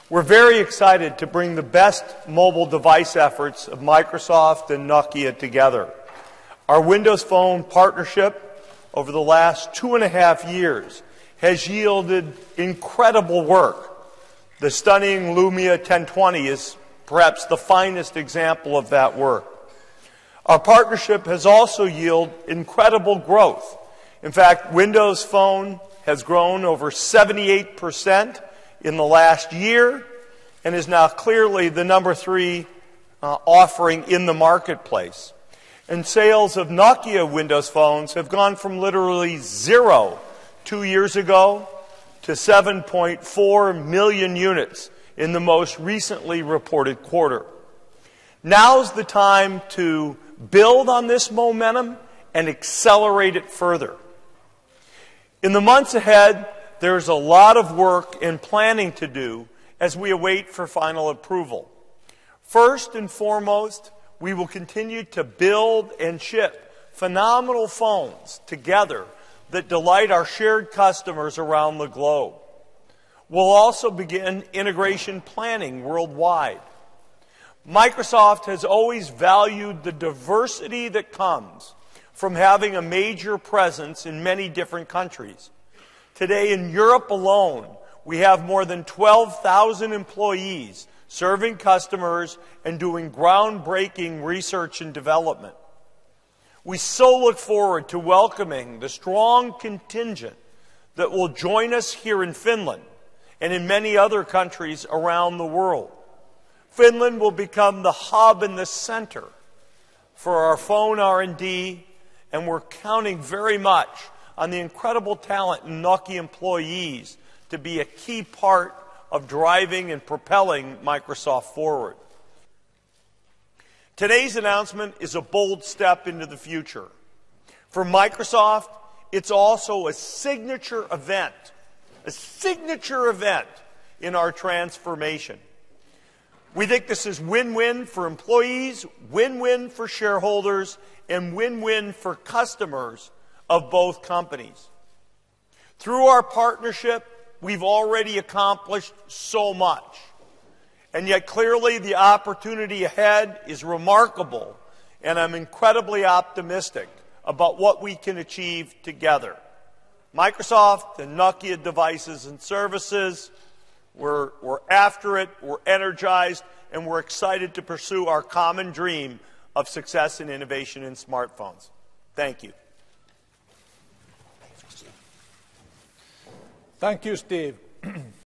We're very excited to bring the best mobile device efforts of Microsoft and Nokia together. Our Windows Phone partnership over the last 2.5 years has yielded incredible work. The stunning Lumia 1020 is perhaps the finest example of that work. Our partnership has also yielded incredible growth. In fact, Windows Phone has grown over 78% in the last year and is now clearly the number 3 offering in the marketplace. And sales of Nokia Windows Phones have gone from literally 0 2 years ago to 7.4 million units in the most recently reported quarter. Now's the time to build on this momentum and accelerate it further. In the months ahead, there's a lot of work and planning to do as we await for final approval. First and foremost, we will continue to build and ship phenomenal phones together that delight our shared customers around the globe. We'll also begin integration planning worldwide. Microsoft has always valued the diversity that comes from having a major presence in many different countries. Today in Europe alone, we have more than 12,000 employees serving customers and doing groundbreaking research and development. We so look forward to welcoming the strong contingent that will join us here in Finland and in many other countries around the world. Finland will become the hub and the center for our phone R&D, and we're counting very much on the incredible talent in Nokia employees to be a key part of driving and propelling Microsoft forward. Today's announcement is a bold step into the future. For Microsoft, it's also a signature event in our transformation. We think this is win-win for employees, win-win for shareholders, and win-win for customers of both companies. Through our partnership, we've already accomplished so much. And yet clearly the opportunity ahead is remarkable, and I'm incredibly optimistic about what we can achieve together. Microsoft and Nokia devices and services, we're after it, we're energized, and we're excited to pursue our common dream of success and innovation in smartphones. Thank you. Thank you, Steve.